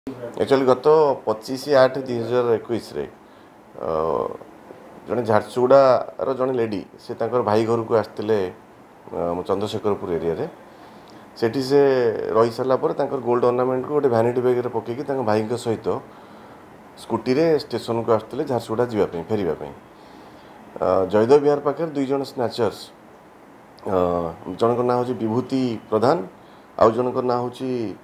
Actually गत 25/8/2021 जड़े झारसुगुड़ार जड़े लेडी से भाई घर को आसते चंद्रशेखरपुर एरिया रे सेठी से रही सारापर गोल्ड अर्नामेंट को गोटे भैनिटी बैग पकईकि भाई सहित स्कूटी रे स्टेशन को आसते झारसुगुड़ा जावाई फेरवाई जयदेव विहार पाखे दुई जन स्नाचर्स जन ना हूँ विभूति प्रधान आउ जन ना हूँ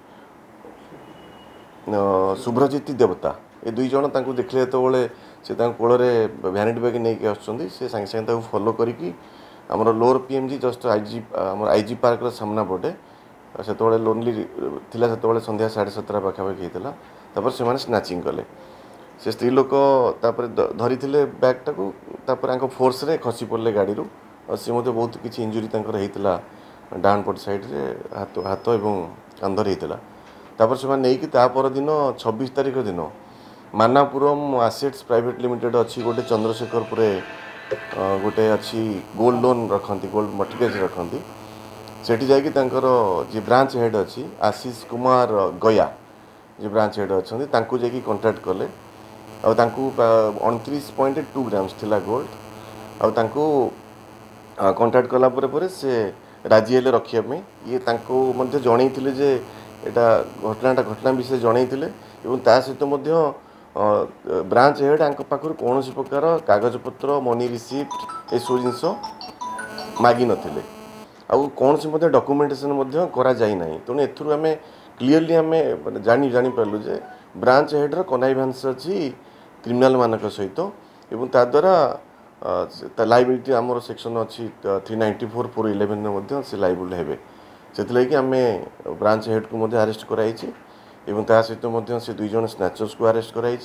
शुभ्रजित देवता ये दुई जन देखले जो से कोल भैनिटी बैग नहीं आसुँच से सांगे सांगे फॉलो करके आमर lower PMG just IG park सामना पटे से लोनली थिला से संध्या 7:30 पाखापाखि होता से स्नाचिंग कले से स्त्री लोक धरी बैगटा को फोर्स रे खसी पड़े गाड़ी और सी बहुत किसी इंजुरी होता डाउन पट साइड रे हाथ एवं कांधर होता से नहीं दिन 26 तारीख दिन मानापुरम आसेट्स प्राइवेट लिमिटेड अच्छी गोटे चंद्रशेखरपुर गोटे अच्छी गोल्ड लोन रखती गोल्ड मर्टगेज रखती सेठी जाकि जी ब्रांच हेड अच्छी आशीष कुमार गया जी ब्रांच हेड अच्छा जाकि कंटाक्ट कले आ 29.2 ग्राम्स थिला गोल्ड आ कंटाक्ट कला परे से राजी हेले रखिया ये जन जे एटा घटना विषय जन सहित ब्रांच हेड पाखर कौन प्रकार कागज पत्र मनी रिसीप्ट ये सब जिनस मागी नथिले आउ कौन से डॉक्यूमेंटेशन करा जाई नाही तेणु एथुरु आमे क्लीयरली आमे जानी पारलु जे ब्रांच हेड्र कनाइभान्स अच्छी क्रिमिनाल मानक सहित एवं ताद्वारा लाइबिलिटी आमर सेक्शन अच्छी 394/411 से लाइबल हेबे से आमे ब्रांच हेड को अरेस्ट कराई एवं ता सहित से दुई जन स्नाचर्स को अरेस्ट कराई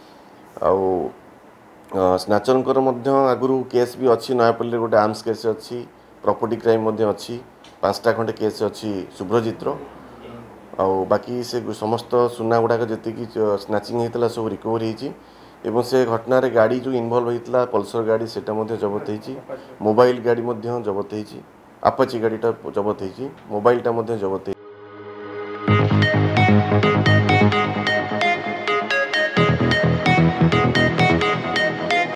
स्नाचर आगुरी केस भी अच्छी नयापल्ली गोटे आर्म्स केस अच्छी प्रॉपर्टी क्राइम अच्छी 5टा खंडे केस अच्छी शुभ्रजित्र बाकी से समस्त सुना गुड़ाक जी स्नाचिंग होता सब रिकवर हो से घटना गाड़ी जो इनवल्व होता पल्सर गाड़ी से जबत हो मोबाइल गाड़ी जबत हो आपाची गाड़ीटा जबत हो मोबाइलटा जबत हो।